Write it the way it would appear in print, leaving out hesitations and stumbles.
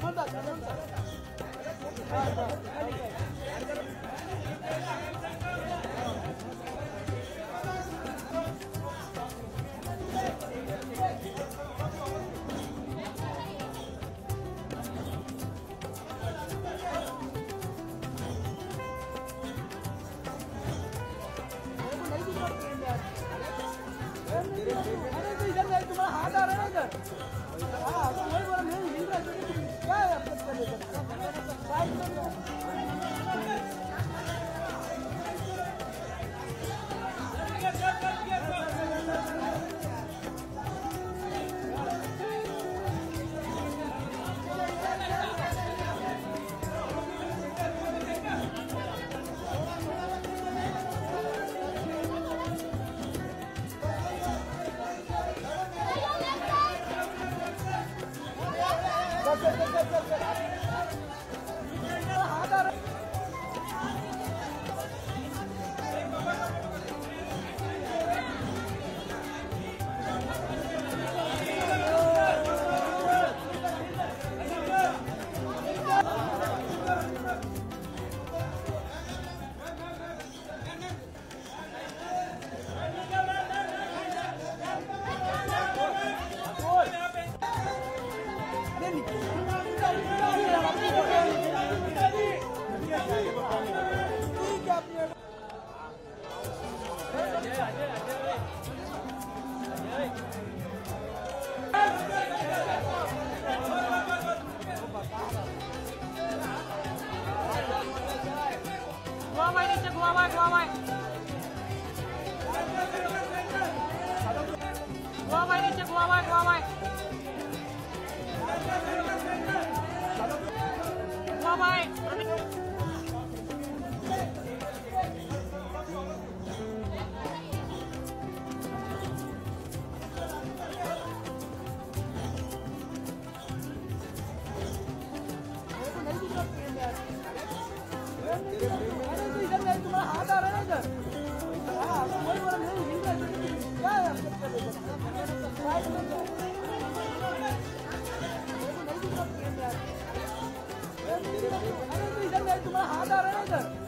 तुम्हारा हाथ आ रहा है ना इधर। हाँ तो वही बोला नहीं हिल रहा क्या है साइड में तुम्हारा हाथ आ रहा है ना इधर। हाँ तो वही बोला नहीं हिल रहा क्या है साइड में तुम्हारा हाथ आ रहा है ना इधर।